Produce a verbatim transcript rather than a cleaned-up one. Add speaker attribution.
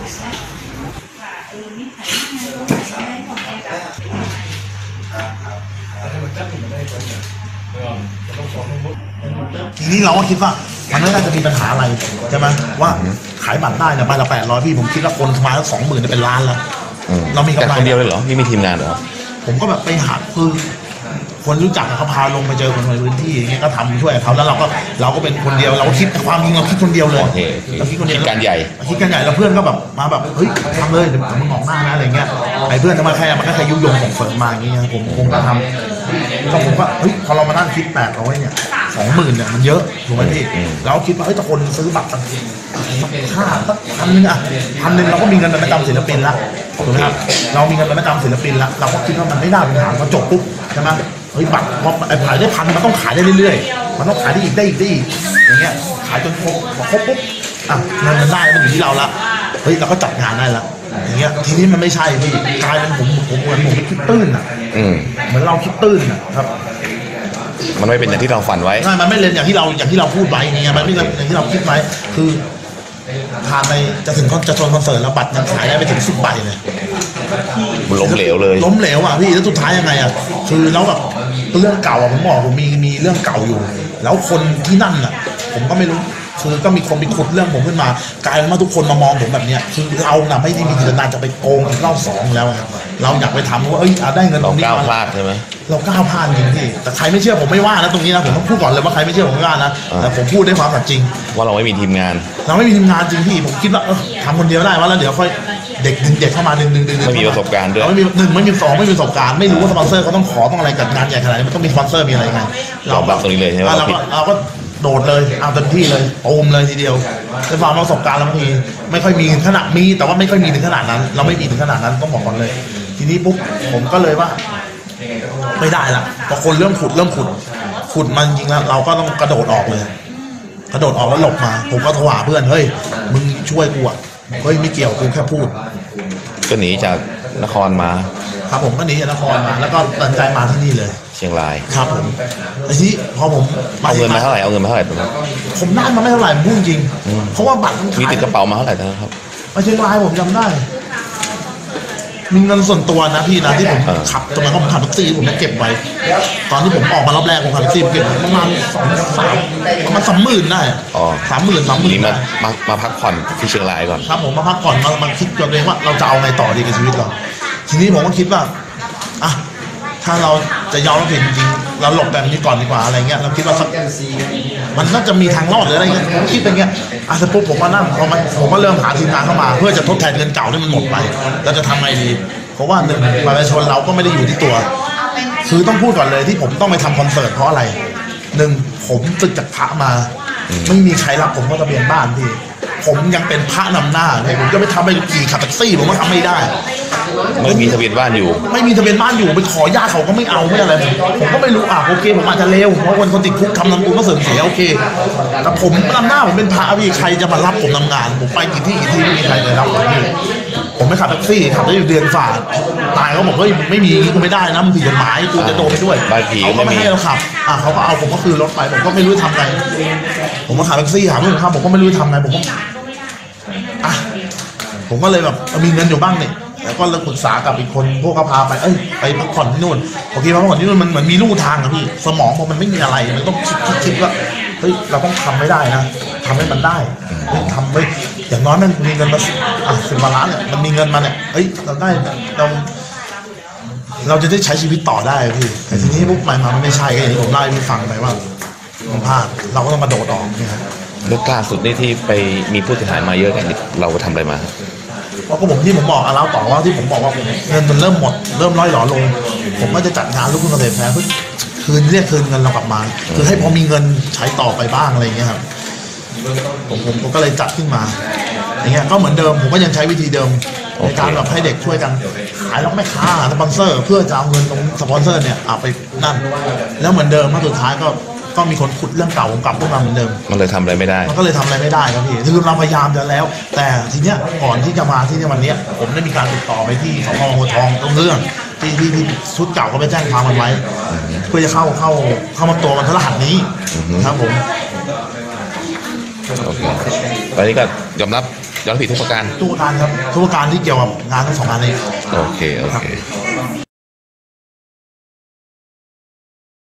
Speaker 1: ทีนี้เราก็คิดว่ามันไม่น่าจะมีปัญหาอะไรใช่ไหมว่าขายบัตรได้เนี่ยใบละแปดร้อยพี่ผมคิดว่าคนมาแล้วสองหมื่นจะเป็นล้านแล้วเรามีกำไร
Speaker 2: แต่คนเดียวเลยเหรอพี่มีทีมงานเหรอ
Speaker 1: ผมก็แบบไปหาคือคนรู้จักเขาพาลงไปเจอคนในพื้นที่อย่างเงี้ยก็ทำช่วยเขาแล้วเราก็เราก็เป็นคนเดียวเราก็คิดความจริงเราคิดคนเดียวเลย
Speaker 2: เราคิดคนเดียวคิดการใหญ่
Speaker 1: คิดการใหญ่แล้วเพื่อนก็แบบมาแบบเฮ้ยทำเลยเดี๋ยวมึงออกหน้านะอะไรเงี้ยไอ้เพื่อนจะมาแค่มันก็แค่ยุยงส่งเสริมมาอย่างเงี้ยผมคงจะทำก็ผมว่าเฮ้ยพอเรามานั่งคิดแปดร้อยเนี่ยสองหมื่นเนี่ยมันเยอะถูกไหมพี่เราคิดว่าเฮ้ยแต่คนซื้อบัตรสักห้าสักพันนึงอ่ะพันนึงเราก็มีเงินเป็นประจำศิลปินละถูกไหมครับเรามีเงินเป็นประจำศิลปินละเราก็คิดว่ามันไม่น่าเป็นปัญหาพอจบปุ๊บใช่ไหมเฮ้ยบัตรพอขายได้พันมันต้องขายได้เรื่อยๆมันต้องขายได้อีกได้อีกได้อีกอย่างเงี้ยขายจนครบพอครบปุ๊บอ่ะเงินมันได้มันอยู่ที่เราละเฮ้ยเราก็จัดงานได้ละอย่างเงี้ยทีนี้มันไม่ใช่พี่กลายเป็นผมผมเหมือนผมคิดตื้นอ่ะเหมือนเราคิดตื้นอ่ะครับ
Speaker 2: มันไม่เป็นอย่างที่เราฝันไว้
Speaker 1: ใช่มันไม่เล่นอย่างที่เราอย่างที่เราพูดไว้อย่างเงี้ยมันไม่เล่นอย่างที่เราคิดไว้คือผ่านไปจะถึงจะชนคอนเสิร์ตแล้วบัตรยังขายได้ไปถึงสิบใบเลย
Speaker 2: มันล้มเหลวเลย
Speaker 1: ล้มเหลวอ่ะพี่แล้วสุดท้ายยังไงอ่ะคือแล้วแบบเรื่องเก่าอ่ะผมบอกผมมีมีเรื่องเก่าอยู่ แล้วคนที่นั่นอ่ะผมก็ไม่รู้คือก็มีคนไปขุดเรื่องผมขึ้นมากลายเป็นว่าทุกคนมามองผมแบบเนี้ยคือเราน่ะไม่ได้มีเจตนาจะไปโกงอีกรอบสองแล้วเราอยากไปทำว่าเอ้ยได้เงินตรงนี้
Speaker 2: เราก้าวพลาดใช่ไหม
Speaker 1: เราก้าวพลาดจริงพี่แต่ใครไม่เชื่อผมไม่ว่านะตรงนี้นะผมต้องพูดก่อนเลยว่าใครไม่เชื่อผมไม่ว่านะแต่ผมพูดด้วยความสัตย์จริง
Speaker 2: ว่าเราไม่มีทีมงาน
Speaker 1: เราไม่มีทีมงานจริงพี่ผมคิดว่าเออทำคนเดียวได้ว่าแล้วเดี๋ยวค่อยเด็กดึงเด็กเข้ามาดึงดึงดึง
Speaker 2: ไม่มีประสบการณ์ด้วย
Speaker 1: ไม่มีหนึ่งไม่มีสองไม่มีประสบการณ์ไม่รู้ว่าสปอนเซอร์เขาต้องขอต้องอะไรกับงานใหญ่ขนาดนี้มันต้องมีสปอนเซอร์มีอะไรไง
Speaker 2: เราแบบตรงนี้เลยใช่ไหม
Speaker 1: เราก็เราก็โดดเลยเอาเต็มที่เลยโอมเลยทีเดียวในความประสบการณ์บางทีไม่ค่อยมีขนาดมีแต่ว่าไม่ค่อยมีถึงขนาดนั้นเราไม่มีถึงขนาดนั้นต้องบอกก่อนเลยทีนี้ปุ๊บผมก็เลยว่าไม่ได้ละพอคนเริ่มขุดเริ่มขุดขุดมันจริงแล้วเราก็ต้องกระโดดออกเลยกระโดดออกแล้วหลบมาผมก็โทรหาเพื่อนเฮ้ยมึงช่วยกูอ่ะเฮ้ยไม่เกี่ยวกูแค่พูด
Speaker 2: ก็หนีจากนครมา
Speaker 1: ครับผมก็หนีจากนครมาแล้วก็ตัดใจมาที่นี่เลย
Speaker 2: เชียงราย
Speaker 1: ครับผมไอ้ที่พอผม
Speaker 2: เอาเงินมาเท่าไหร่เอาเงินมาเท่าไหร่ครับ
Speaker 1: ผมนั่งมาไม่เท่าไหร่ผมพูดจริงเพราะว่าบัตร
Speaker 2: มีติดกระเป๋ามาเท่าไหร่นะครับ
Speaker 1: มาเชียงรายผมจำได้มีเงินส่วนตัวนะพี่นะที่ผมขับตรงนั้นก็ผมขับแท็กซี่ผมจะเก็บไว้ตอนที่ผมออกมารอบแรกผมขับแท็กซี่เก็บประมาณสองสามประมาณสามหมื่นได้อ๋อ
Speaker 2: สาม
Speaker 1: หมื่นสามหมื่น
Speaker 2: นี่มามามาพักผ่อนที่เชียงรายก่อน
Speaker 1: ครับผมมาพักผ่อนมามาคิดตัวเองว่าเราจะเอาไงต่อดีกับชีวิตเราทีนี้ผมก็คิดว่าอ่ะถ้าเราจะยอมรับผิดจริงๆเราหลบแบบนี้ก่อนดีกว่าอะไรเงี้ยเราคิดว่าสักมันน่าจะมีทางรอดหรืออะไรเงี้ยผมคิดเป็นเงี้ยอ่ะเสร็จปุ๊บผมก็นั่งพอมันผมก็เริ่มหาทีมงานเข้ามาเพื่อจะทดแทนเงินเก่าที่มันหมดไปเราจะทำไงดีเพราะว่าหนึ่งประชาชนเราก็ไม่ได้อยู่ที่ตัวคือต้องพูดก่อนเลยที่ผมต้องไปทำคอนเสิร์ตเพราะอะไรหนึ่งผมศึกจากพระมาไม่มีใครรับผมเข้าทะเบียนบ้านพี่ผมยังเป็นพระนำหน้าเลยผมจะไปทำไปกี่ขับแท็กซี่ผมก็ทำไม่ได้
Speaker 2: ไม่มีทะเบียนบ้านอยู่
Speaker 1: ไม่มีทะเบียนบ้านอยู่ไปขอญาติเขาก็ไม่เอาไม่อะไรผมผมก็ไม่รู้อ่ะโอเคผมอาจจะเลวเพราะคนคนติดคุกทำนำบุญก็เสริมเสียโอเคแต่ผมนำหน้าผมเป็นพระพี่ใครจะมารับผมทำงานผมไปกี่ที่กี่ที่ไม่มีใครเลยรับผมพี่ผมไม่ขับแท็กซี่ขับได้อยู่เดือนฝ่าตายเขาบอกเฮ้ยไม่มีกูไม่ได้นะมึงผิดกฎหมายกูจะโดนไปด้วยเขาก็ไม่ให้เราขับอ่ะเขาก็เอาผมก็คือรถไปผมก็ไม่รู้ทำไงผมมาขับแท็กซี่หาเรื่องขับผมก็ไม่รู้ทำไงผมก็อ่ะผมก็เลยแบบมีเงินอยู่บ้างเนี่ยแล้วก็เลยปรึกษากับอีกคนพวกเขาพาไปเอ้ยไปพักผ่อนที่นู่นโอเคพักผ่อนที่นู่นมันเหมือนมีลู่ทางอะพี่สมองพอมันไม่มีอะไรมันต้องคิดคิดว่าเฮ้ยเราต้องทำไม่ได้นะทำให้มันได้เฮ้ยทำไว้อย่างน้อยมันมีเงินมาอ่ะสิบล้านเนี่ยมันมีเงินมาเนี่ยเฮ้ยเราได้เราเราจะได้ใช้ชีวิตต่อได้พี่แต่ทีนี้พวกใหม่มามันไม่ใช่ก็อย่างที่ผมเล่าให้พี่ฟังไปว่ามันพลาดเราก็ต้องมาโดดออกเนี่ยครับ
Speaker 2: เรื่องล่าสุดนี่ที่ไปมีผู้เสียหายมาเยอะกันเราทำอะไรมา
Speaker 1: เพราะก็ผมที่ผมบอกแล้วต่อว่าที่ผมบอกว่าผมเงินมันเริ่มหมดเริ่มร่อยหลอลงผมก็จะจัดงานลูกคุณเกษตรแฟร์เพื่อคืนเรียกคืนเงินเรากลับมาคือให้พอมีเงินใช้ต่อไปบ้างอะไรอย่างเงี้ยครับผมผมก็เลยจัดขึ้นมาอย่างเงี้ยก็เหมือนเดิมผมก็ยังใช้วิธีเดิมในการแบบให้เด็กช่วยกันขายแล้วไม่ค้าสปอนเซอร์เพื่อจะเอาเงินตรงสปอนเซอร์เนี่ยเอาไปนั่นแล้วเหมือนเดิมมาสุดท้ายก็ก็มีคนขุดเรื่องเก่าผมกลับขึ้นมาเหมือนเดิม
Speaker 2: มันเลยทำอะไรไม่ได้
Speaker 1: มันก็เลยทำอะไรไม่ได้ครับพี่คือเราพยายามจะแล้วแต่ทีเนี้ยก่อนที่จะมาที่ในวันนี้ผมได้มีการติดต่อไปที่สพโพธิ์ทองตรงเรื่องที่ที่ที่ชุดเก่าก็ไปแจ้งความมันไว้เพื่อจะเข้าเข้าเข้ามาตัวมันพฤหัสนี้ครับผม
Speaker 2: โอเคตอนนี้ก็ยอมรับยอมรับผิดทุกประการ
Speaker 1: ทุกประการครับทุกประการที่เกี่ยวกับงานทั้งสองงานนี้
Speaker 2: โอเค โอเค